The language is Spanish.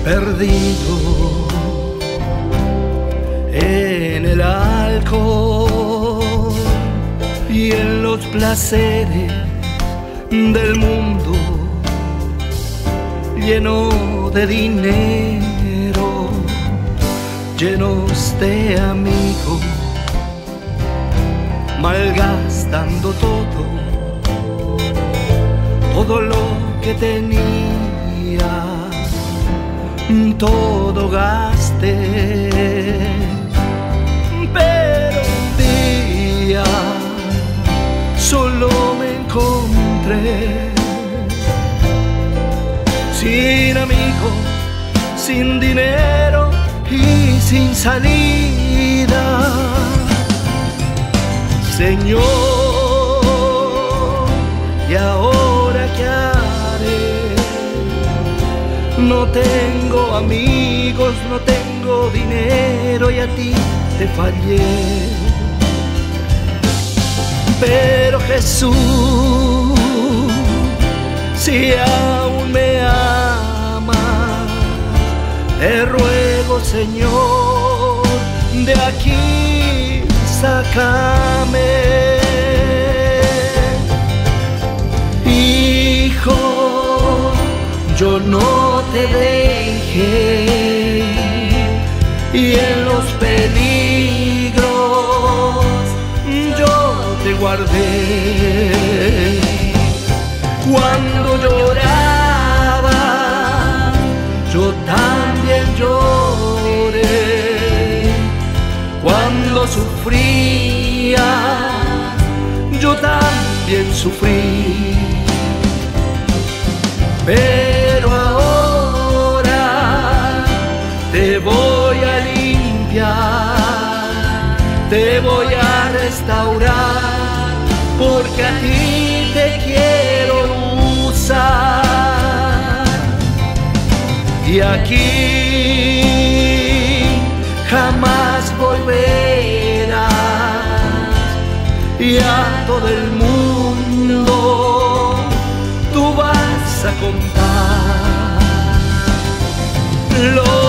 perdido en el alcohol y en los placeres del mundo, lleno de dinero, llenos de amigos, malgastando todo lo que tenía, todo gasté. Pero un día solo me encontré sin amigos, sin dinero y sin salida. Señor, ¿y ahora qué haré? No tengo amigos, no tengo dinero y a ti te fallé. Pero Jesús, si aún me amas, te ruego, Señor, de aquí sácame. Hijo, yo no te dejé y en los peligros yo te guardé. Cuando lloraba, yo también lloré. Cuando sufría, yo también sufrí. Pero ahora te voy a limpiar, te voy a restaurar, porque a ti te quiero usar. Y aquí jamás volverás, y a todo el mundo tú vas a contar